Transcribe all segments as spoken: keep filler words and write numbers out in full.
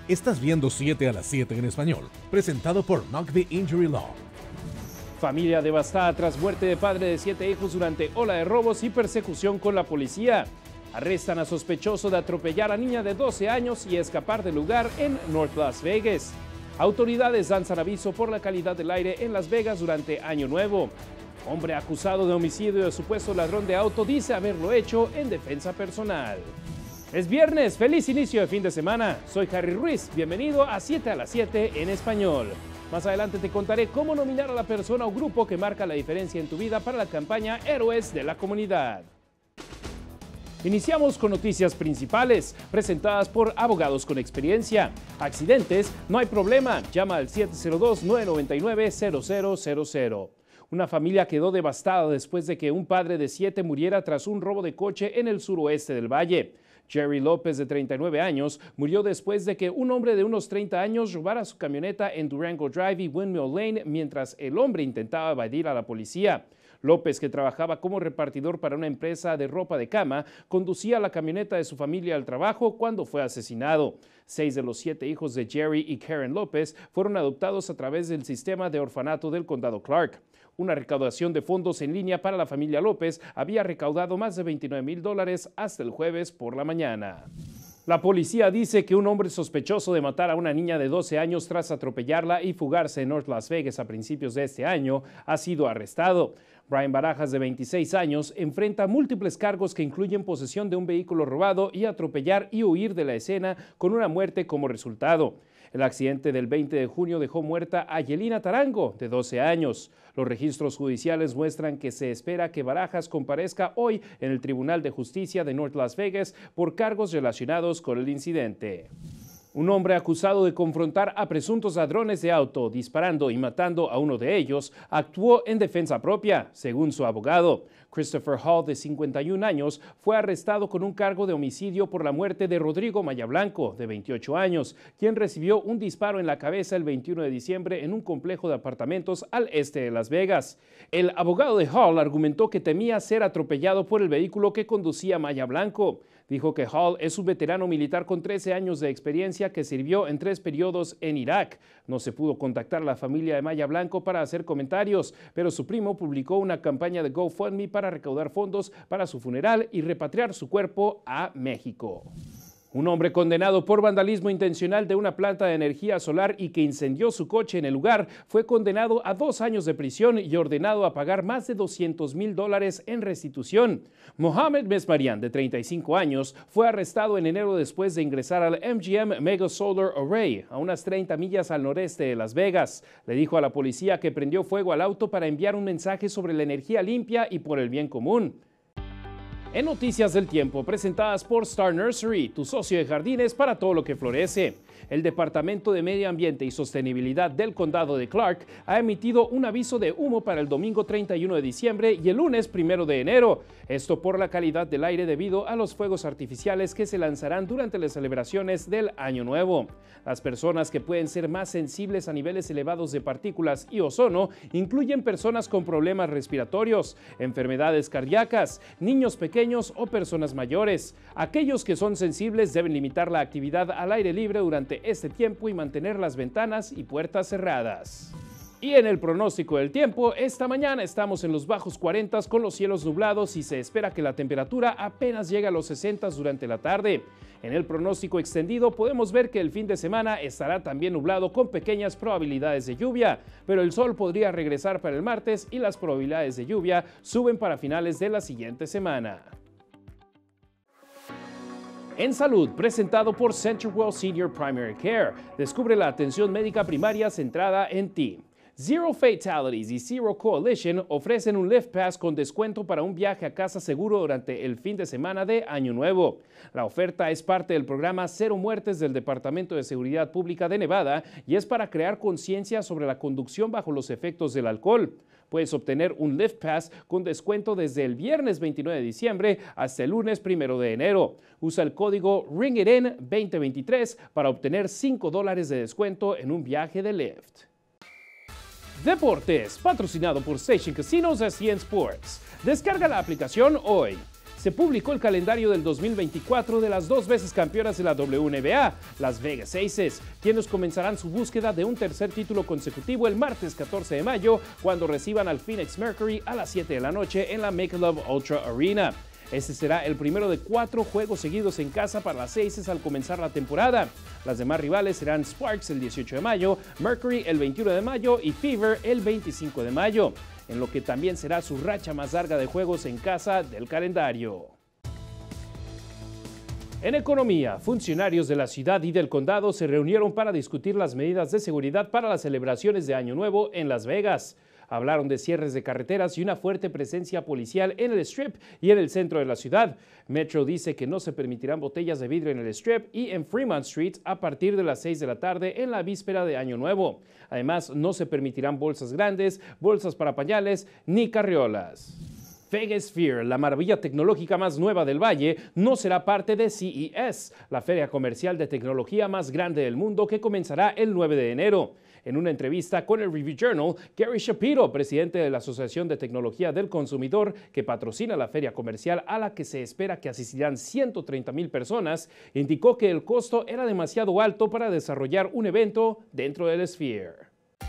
Estás viendo siete a las siete en español, presentado por Knock the Injury Law. Familia devastada tras muerte de padre de siete hijos durante ola de robos y persecución con la policía. Arrestan a sospechoso de atropellar a niña de doce años y escapar del lugar en North Las Vegas. Autoridades lanzan aviso por la calidad del aire en Las Vegas durante Año Nuevo. Hombre acusado de homicidio de supuesto ladrón de auto dice haberlo hecho en defensa personal. Es viernes, feliz inicio de fin de semana. Soy Harry Ruiz, bienvenido a siete a las siete en español. Más adelante te contaré cómo nominar a la persona o grupo que marca la diferencia en tu vida para la campaña Héroes de la Comunidad. Iniciamos con noticias principales, presentadas por abogados con experiencia. Accidentes, no hay problema, llama al siete cero dos, nueve nueve nueve, cero cero cero cero. Una familia quedó devastada después de que un padre de siete muriera tras un robo de coche en el suroeste del valle. Jerry López, de treinta y nueve años, murió después de que un hombre de unos treinta años robara su camioneta en Durango Drive y Windmill Lane mientras el hombre intentaba evadir a la policía. López, que trabajaba como repartidor para una empresa de ropa de cama, conducía la camioneta de su familia al trabajo cuando fue asesinado. Seis de los siete hijos de Jerry y Karen López fueron adoptados a través del sistema de orfanato del condado Clark. Una recaudación de fondos en línea para la familia López había recaudado más de veintinueve mil dólares hasta el jueves por la mañana. La policía dice que un hombre sospechoso de matar a una niña de doce años tras atropellarla y fugarse en North Las Vegas a principios de este año ha sido arrestado. Brian Barajas, de veintiséis años, enfrenta múltiples cargos que incluyen posesión de un vehículo robado y atropellar y huir de la escena con una muerte como resultado. El accidente del veinte de junio dejó muerta a Yelina Tarango, de doce años. Los registros judiciales muestran que se espera que Barajas comparezca hoy en el Tribunal de Justicia de North Las Vegas por cargos relacionados con el incidente. Un hombre acusado de confrontar a presuntos ladrones de auto, disparando y matando a uno de ellos, actuó en defensa propia, según su abogado. Christopher Hall, de cincuenta y un años, fue arrestado con un cargo de homicidio por la muerte de Rodrigo Mayablanco, de veintiocho años, quien recibió un disparo en la cabeza el veintiuno de diciembre en un complejo de apartamentos al este de Las Vegas. El abogado de Hall argumentó que temía ser atropellado por el vehículo que conducía Mayablanco. Dijo que Hall es un veterano militar con trece años de experiencia que sirvió en tres periodos en Irak. No se pudo contactar a la familia de Mayablanco para hacer comentarios, pero su primo publicó una campaña de GoFundMe para recaudar fondos para su funeral y repatriar su cuerpo a México. Un hombre condenado por vandalismo intencional de una planta de energía solar y que incendió su coche en el lugar fue condenado a dos años de prisión y ordenado a pagar más de doscientos mil dólares en restitución. Mohamed Mesmarian, de treinta y cinco años, fue arrestado en enero después de ingresar al M G M Mega Solar Array, a unas treinta millas al noreste de Las Vegas. Le dijo a la policía que prendió fuego al auto para enviar un mensaje sobre la energía limpia y por el bien común. En Noticias del Tiempo, presentadas por Star Nursery, tu socio de jardines para todo lo que florece. El Departamento de Medio Ambiente y Sostenibilidad del Condado de Clark ha emitido un aviso de humo para el domingo treinta y uno de diciembre y el lunes primero de enero. Esto por la calidad del aire debido a los fuegos artificiales que se lanzarán durante las celebraciones del Año Nuevo. Las personas que pueden ser más sensibles a niveles elevados de partículas y ozono incluyen personas con problemas respiratorios, enfermedades cardíacas, niños pequeños o personas mayores. Aquellos que son sensibles deben limitar la actividad al aire libre durante este tiempo y mantener las ventanas y puertas cerradas. Y en el pronóstico del tiempo, esta mañana estamos en los bajos cuarenta con los cielos nublados y se espera que la temperatura apenas llegue a los sesenta durante la tarde. En el pronóstico extendido podemos ver que el fin de semana estará también nublado con pequeñas probabilidades de lluvia, pero el sol podría regresar para el martes y las probabilidades de lluvia suben para finales de la siguiente semana. En salud, presentado por CenterWell Senior Primary Care. Descubre la atención médica primaria centrada en ti. Zero Fatalities y Zero Coalition ofrecen un Lift Pass con descuento para un viaje a casa seguro durante el fin de semana de Año Nuevo. La oferta es parte del programa Cero Muertes del Departamento de Seguridad Pública de Nevada y es para crear conciencia sobre la conducción bajo los efectos del alcohol. Puedes obtener un Lift Pass con descuento desde el viernes veintinueve de diciembre hasta el lunes primero de enero. Usa el código Ring It In veinte veintitrés para obtener cinco dólares de descuento en un viaje de Lyft. Deportes, patrocinado por Station Casinos S C N Sports. Descarga la aplicación hoy. se publicó el calendario del dos mil veinticuatro de las dos veces campeonas de la W N B A, las Vegas Aces, quienes comenzarán su búsqueda de un tercer título consecutivo el martes catorce de mayo, cuando reciban al Phoenix Mercury a las siete de la noche en la Michelob Ultra Arena. Este será el primero de cuatro juegos seguidos en casa para las Aces al comenzar la temporada. Las demás rivales serán Sparks el dieciocho de mayo, Mercury el veintiuno de mayo y Fever el veinticinco de mayo, en lo que también será su racha más larga de juegos en casa del calendario. En economía, funcionarios de la ciudad y del condado se reunieron para discutir las medidas de seguridad para las celebraciones de Año Nuevo en Las Vegas. Hablaron de cierres de carreteras y una fuerte presencia policial en el Strip y en el centro de la ciudad. Metro dice que no se permitirán botellas de vidrio en el Strip y en Fremont Street a partir de las seis de la tarde en la víspera de Año Nuevo. Además, no se permitirán bolsas grandes, bolsas para pañales ni carriolas. Vegasphere, la maravilla tecnológica más nueva del Valle, no será parte de C E S, la feria comercial de tecnología más grande del mundo que comenzará el nueve de enero. En una entrevista con el Review Journal, Gary Shapiro, presidente de la Asociación de Tecnología del Consumidor, que patrocina la feria comercial a la que se espera que asistirán ciento treinta mil personas, indicó que el costo era demasiado alto para desarrollar un evento dentro del Sphere.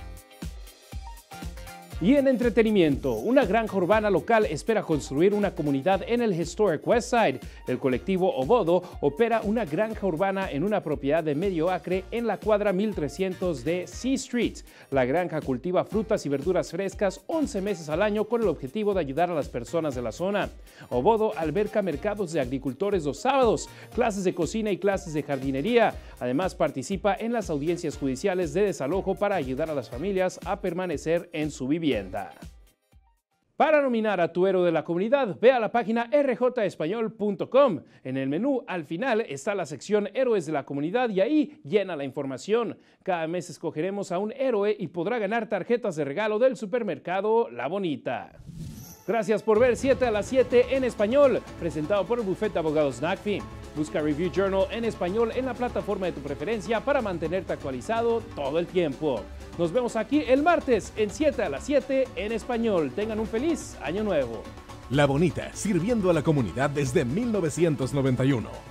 Y en entretenimiento, una granja urbana local espera construir una comunidad en el Historic West Side. El colectivo Obodo opera una granja urbana en una propiedad de medio acre en la cuadra mil trescientos de C Street. La granja cultiva frutas y verduras frescas once meses al año con el objetivo de ayudar a las personas de la zona. Obodo alberga mercados de agricultores los sábados, clases de cocina y clases de jardinería. Además, participa en las audiencias judiciales de desalojo para ayudar a las familias a permanecer en su vivienda. Para nominar a tu héroe de la comunidad, ve a la página r j español punto com. En el menú, al final, está la sección Héroes de la Comunidad y ahí llena la información. Cada mes escogeremos a un héroe y podrá ganar tarjetas de regalo del supermercado La Bonita. Gracias por ver siete a las siete en español, presentado por el bufete de abogados N A C F I. Busca Review Journal en español en la plataforma de tu preferencia para mantenerte actualizado todo el tiempo. Nos vemos aquí el martes en siete a las siete en español. Tengan un feliz año nuevo. La Bonita, sirviendo a la comunidad desde mil novecientos noventa y uno.